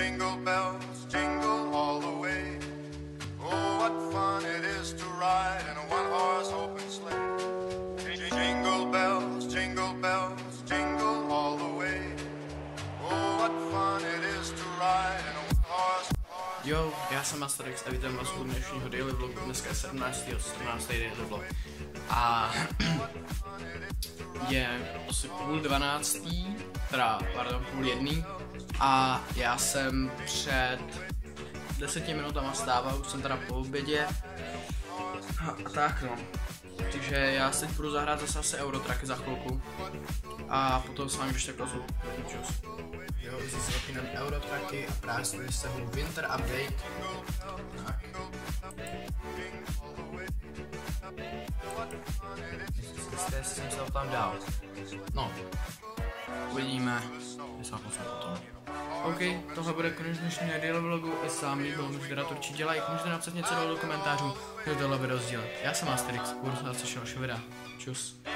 Jingle bells, jingle all the way. Oh, what fun it is to ride in a one-horse open sleigh. Jingle bells, jingle bells, jingle all the way. Oh, what fun it is to ride in a one-horse. Jo, já jsem Asterix a vítám vás u dnešního daily vlogu. Dneska je 17. daily vlog. A je asi 11:30, teda pardon, 11:30. A já jsem před 10 minutama stával, už jsem teda po obědě. A tak no. Takže já si teď budu zahrát zase asi Eurotracky za chvilku. A potom s vámi když tak ozvu. Čus. Jo, už si zapínám Eurotracky a právě si vysahu Winter Update. Tak. Jestli jsem se tam dál. No. Uvidíme. Vysáhnu se potom. OK, tohle bude konec dnešního daily vlogu. Jestli se vám líbilo, můžete dát určitě like, můžete napsat něco do komentářů, kdo tohle video sdílet. Já jsem Asterix, budu se na další videa. Čus.